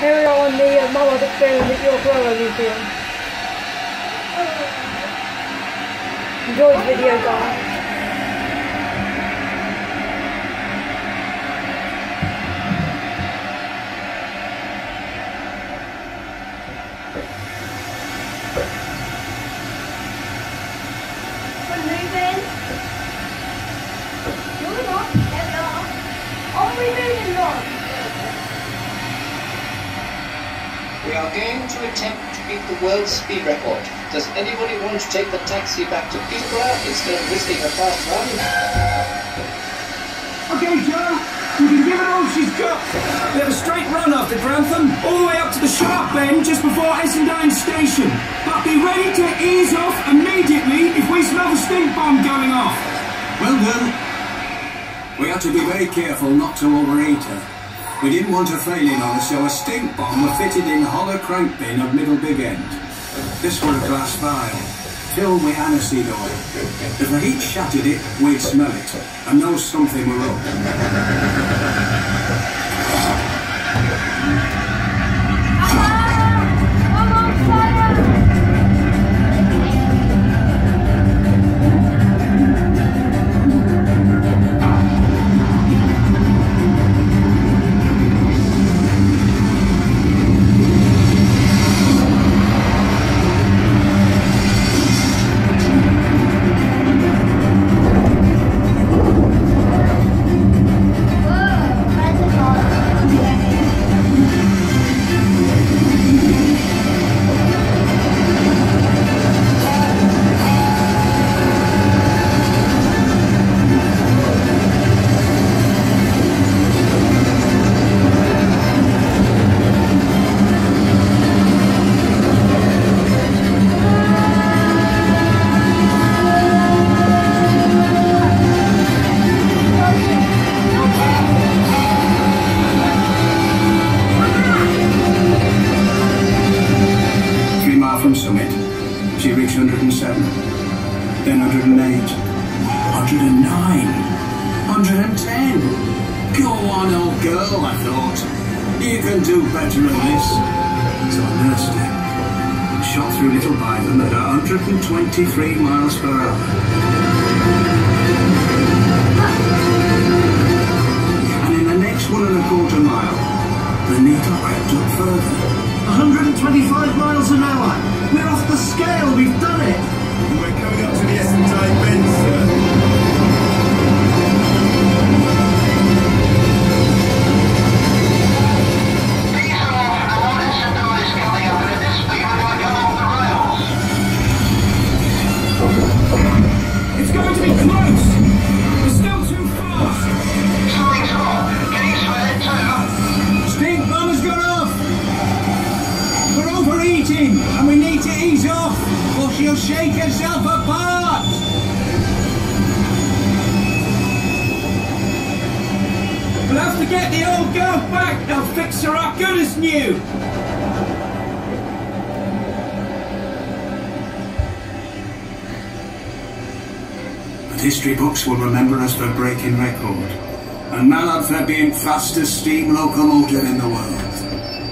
Here we are on the Mallard Experience at York Railway Museum. Enjoy the video, guys. We're moving. No, we're not. There we are. Are we moving, Ron? We are going to attempt to beat the world speed record. Does anybody want to take the taxi back to Peterborough instead of risking a fast run? Okay, Joe, you can give it all she's got. We have a straight run after Grantham, all the way up to the sharp bend just before Essendine Station. But be ready to ease off immediately if we smell the stink bomb going off. Well done. We had to be very careful not to overheat her. We didn't want her failing on us, so a stink bomb was fitted in the hollow crank bin of Middle Big End. This was a glass vial, filled with aniseed oil. If the heat shattered it, we'd smell it, and know something were up. I'm on fire! 3 miles from Summit, she reached 107, then 108, 109, 110. Go on, old girl, I thought. You can do better than this. So I nursed her and shot through Little Byron at 123 miles per hour. And in the next 1.25 mile, the needle crept up further. 125 miles an hour. We're off the scale. We've done it. We're coming up to the Essendine bend, sir. It's going to be close. We're still too fast. Something's wrong. Can you smell it too? Stink bomb has gone off. We're overheating and we need to ease off or she'll shake herself apart. We'll have to get the old girl back. They'll fix her up good as new. But history books will remember us for breaking record and Mallard for being fastest steam locomotive in the world.